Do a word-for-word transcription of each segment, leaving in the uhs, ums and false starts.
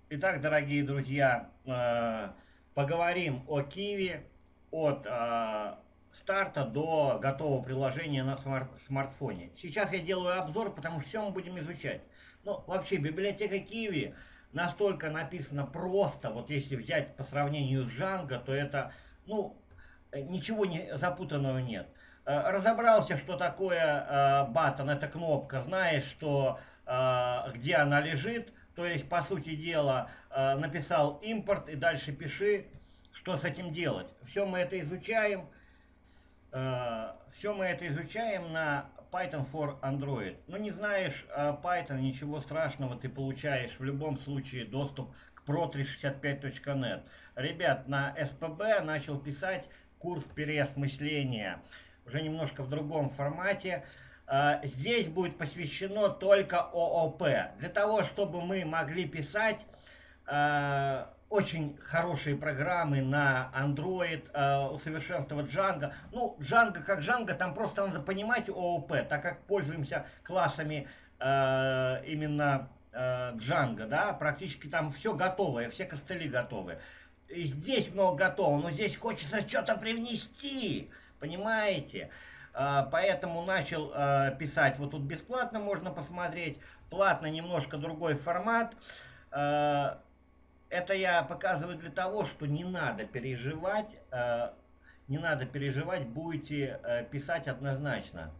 Итак, дорогие друзья, э, поговорим о Киви от э, старта до готового приложения на смар- смартфоне. Сейчас я делаю обзор, потому что все мы будем изучать. Ну, вообще, библиотека Киви настолько написана просто, вот если взять по сравнению с Django, то это, ну, ничего не, запутанного нет. Э, Разобрался, что такое э, баттон, это кнопка, знаешь, что э, где она лежит, то есть, по сути дела, э, написал импорт и дальше пиши, что с этим делать. Все мы это изучаем. Э, все мы это изучаем на Python for Android. Ну, не знаешь э, Python, ничего страшного, ты получаешь в любом случае доступ к про триста шестьдесят пять точка нет. Ребят, на эс пэ бэ начал писать курс переосмысления, уже немножко в другом формате. Э, Здесь будет посвящено только о о пэ. Для того, чтобы мы могли писать э, очень хорошие программы на Android, э, усовершенствовать Django. Ну, Django как Django, там просто надо понимать о о пэ, так как пользуемся классами э, именно э, Django, да, практически там все готовое, все костыли готовы. И здесь много готово, но здесь хочется что-то привнести, понимаете? Э, Поэтому начал э, писать, вот тут бесплатно можно посмотреть, платно немножко другой формат. Э, это я показываю для того, что не надо переживать, э, не надо переживать, будете э, писать однозначно.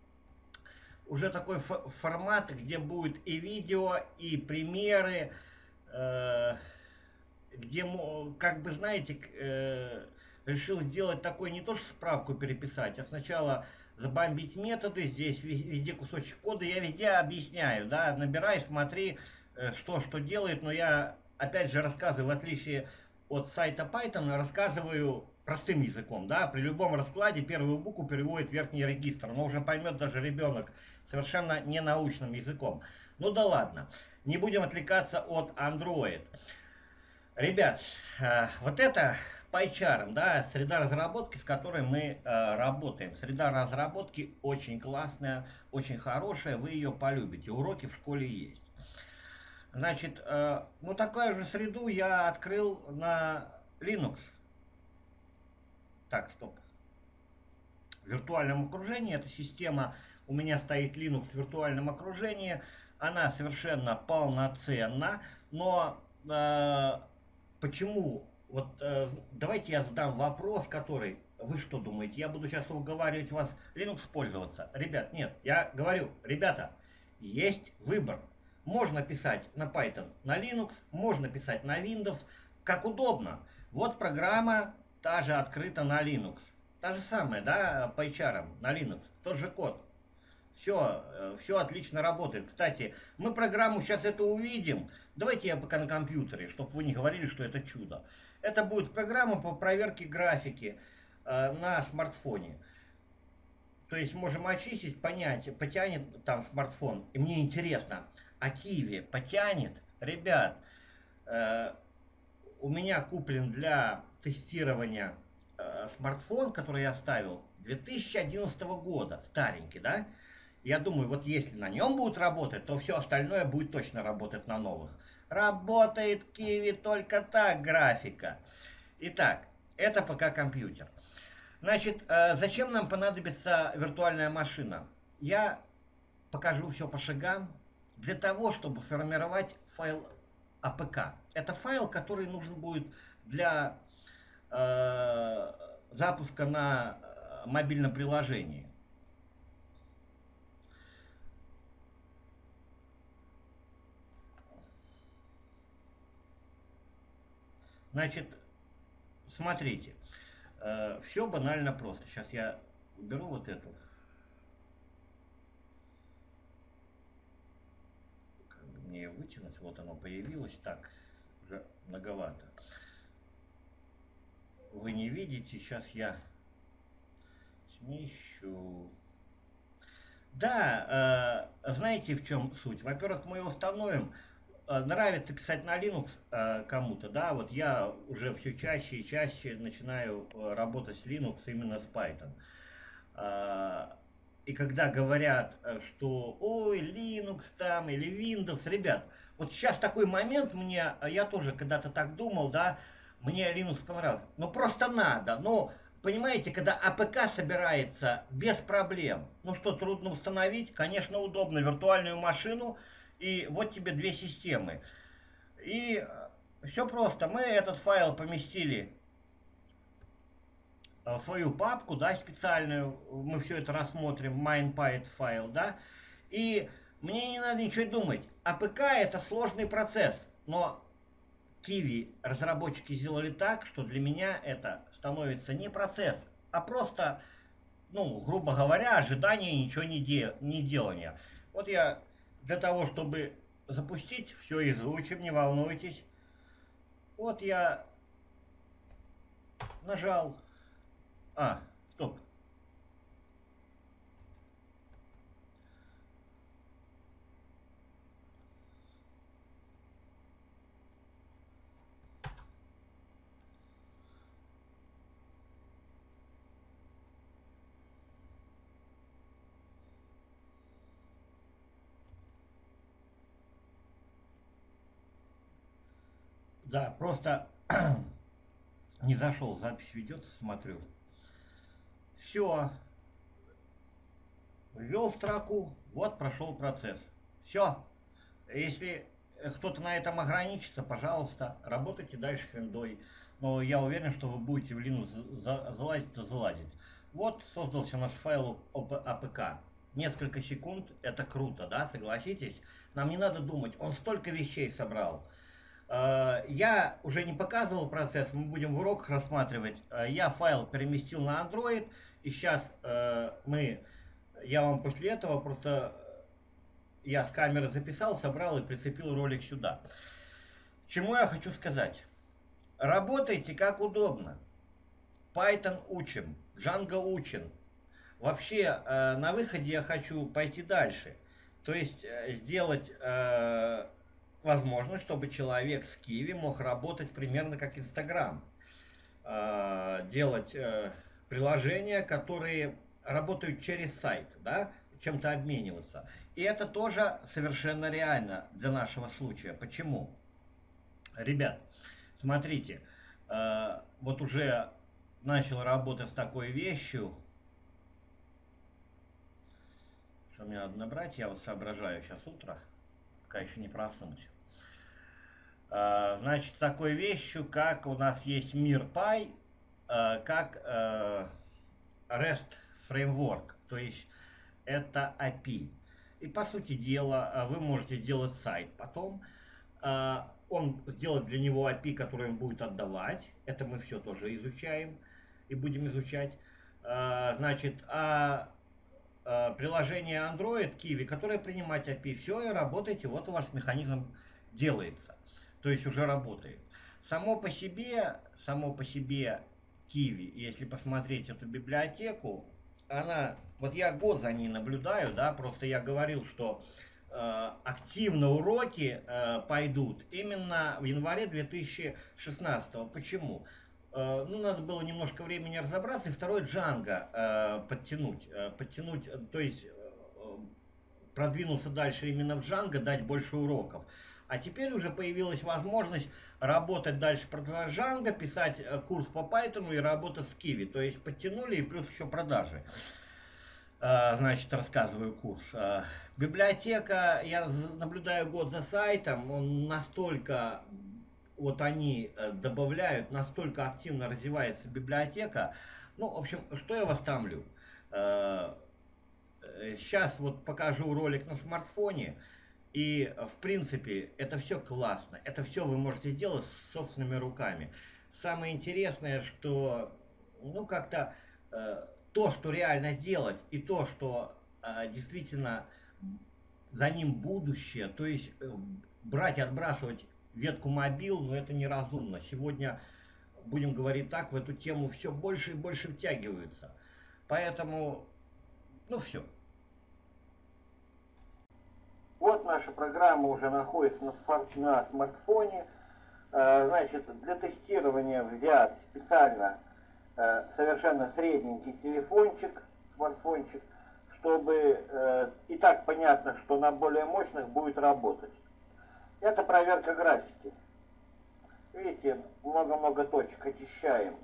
Уже такой формат, где будет и видео, и примеры, э, где, как бы, знаете, э, решил сделать такой, не то что справку переписать, а сначала забомбить методы, здесь везде кусочек кода, я везде объясняю, да, набирай, смотри, э, что что делает, но я, опять же, рассказываю, в отличие от сайта Python, рассказываю простым языком, да, при любом раскладе первую букву переводит верхний регистр, но уже поймет даже ребенок совершенно не научным языком. Ну да ладно, не будем отвлекаться от Android. Ребят, э, вот это PyCharm, да, среда разработки, с которой мы э, работаем. Среда разработки очень классная, очень хорошая, вы ее полюбите. Уроки в школе есть. Значит, э, ну такую же среду я открыл на Linux. Так, стоп. В виртуальном окружении эта система, у меня стоит Linux в виртуальном окружении, она совершенно полноценна, но э, почему? Вот э, давайте я задам вопрос, который, вы что думаете, я буду сейчас уговаривать вас Linux пользоваться? Ребят, нет, я говорю, ребята, есть выбор. Можно писать на Python на Linux, можно писать на Windows, как удобно. Вот программа та же открыта на Linux. Та же самая, да, PyCharm на Linux, тот же код. Все, все отлично работает. Кстати, мы программу сейчас это увидим. Давайте я пока на компьютере, чтобы вы не говорили, что это чудо. Это будет программа по проверке графики э, на смартфоне. То есть можем очистить, понять, потянет там смартфон. И мне интересно, а Киви потянет? Ребят, э, у меня куплен для тестирования э, смартфон, который я ставил две тысячи одиннадцатого года, старенький, да? Я думаю, вот если на нем будет работать, то все остальное будет точно работать на новых. Работает Киви только так, графика. Итак, это пока компьютер. Значит, э, зачем нам понадобится виртуальная машина? Я покажу все по шагам. Для того, чтобы формировать файл а пэ ка. Это файл, который нужен будет для э, запуска на мобильном приложении. Значит, смотрите, э, все банально просто. Сейчас я уберу вот эту. Как бы мне ее вытянуть. Вот оно появилось. Так, уже многовато. Вы не видите. Сейчас я смещу. Да, э, знаете, в чем суть? Во-первых, мы его установим. Э, Нравится писать на Linux э, кому-то, да, вот я уже все чаще и чаще начинаю э, работать с Linux именно с Python. Э, и когда говорят, э, что ой, Linux там или Windows, ребят, вот сейчас такой момент мне, а я тоже когда-то так думал, да, мне Linux понравился. Но просто надо, ну, понимаете, когда АПК собирается без проблем, ну что, трудно установить, конечно, удобно, виртуальную машину, и вот тебе две системы. И все просто, мы этот файл поместили в свою папку, да, специальную, мы все это рассмотрим, MindPy файл, да, и мне не надо ничего думать. АПК это сложный процесс, но Kiwi разработчики сделали так, что для меня это становится не процесс, а просто, ну, грубо говоря, ожидание ничего не, де не делания. Вот я для того, чтобы запустить, все изучим, не волнуйтесь. Вот я нажал. А, стоп. Да, просто не зашел, запись ведется, смотрю. Все, ввел строку, вот прошел процесс. Все, если кто-то на этом ограничится, пожалуйста, работайте дальше с виндой. Но я уверен, что вы будете в Linux залазить, то залазить. Вот создался наш файл АПК. Несколько секунд, это круто, да, согласитесь? Нам не надо думать, он столько вещей собрал. Я уже не показывал процесс, мы будем в уроках рассматривать. Я файл переместил на Android, и сейчас мы, я вам после этого просто, я с камеры записал, собрал и прицепил ролик сюда. Чему я хочу сказать? Работайте как удобно. Python учим, Django учим. Вообще, на выходе я хочу пойти дальше. То есть, сделать возможность, чтобы человек с Kiwi мог работать примерно как Instagram. Делать приложения, которые работают через сайт, да, чем-то обмениваться. И это тоже совершенно реально для нашего случая. Почему? Ребят, смотрите, вот уже начал работать с такой вещью. Что мне надо набрать? Я вот соображаю, сейчас утро, пока еще не проснулся. Значит, с такой вещью, как у нас есть MirPy, как REST Framework, то есть это эй пи ай. И по сути дела, вы можете сделать сайт потом, он сделает для него эй пи ай, который он будет отдавать, это мы все тоже изучаем и будем изучать. Значит, а приложение Android, Kiwi, которое принимает эй пи ай, все, и работаете, вот у вас механизм делается, то есть уже работает. Само по себе, само по себе Kiwi, если посмотреть эту библиотеку, она, вот я год за ней наблюдаю, да, просто я говорил, что э, активно уроки э, пойдут именно в январе две тысячи шестнадцатого. Почему? Э, ну, надо было немножко времени разобраться, и второй Django э, подтянуть, э, подтянуть, то есть э, продвинуться дальше именно в Django, дать больше уроков. А теперь уже появилась возможность работать дальше про Django, писать курс по Python и работать с Kiwi. То есть подтянули и плюс еще продажи. Значит, рассказываю курс. Библиотека, я наблюдаю год за сайтом, он настолько, вот они добавляют, настолько активно развивается библиотека. Ну, в общем, что я вас томлю? Сейчас вот покажу ролик на смартфоне. И, в принципе, это все классно. Это все вы можете сделать собственными руками. Самое интересное, что, ну, как-то э, то, что реально сделать, и то, что э, действительно за ним будущее, то есть э, брать и отбрасывать ветку мобил, но это неразумно. Сегодня, будем говорить так, в эту тему все больше и больше втягиваются. Поэтому, ну, все. Вот наша программа уже находится на, на смартфоне. Значит, для тестирования взят специально совершенно средненький телефончик, смартфончик, чтобы э, и так понятно, что на более мощных будет работать. Это проверка графики. Видите, много-много точек очищаем.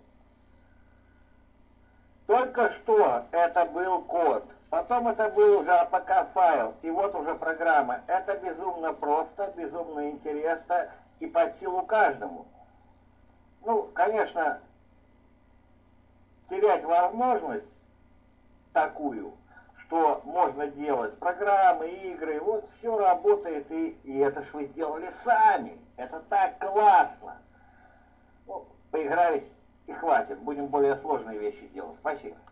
Только что это был код, потом это был уже эй пи кей-файл, и вот уже программа. Это безумно просто, безумно интересно и под силу каждому. Ну, конечно, терять возможность такую, что можно делать программы, игры, вот все работает, и, и это ж вы сделали сами. Это так классно. Ну, поигрались и хватит, будем более сложные вещи делать. Спасибо.